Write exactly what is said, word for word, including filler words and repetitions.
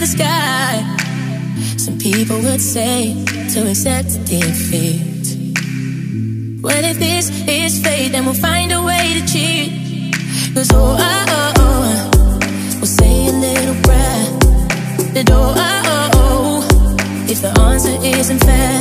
sky. Some people would say to accept defeat. Well, if this is fate, then we'll find a way to cheat. Cause oh, oh, oh, oh, we'll say a little prayer. That oh, oh, oh, oh, if the answer isn't fair,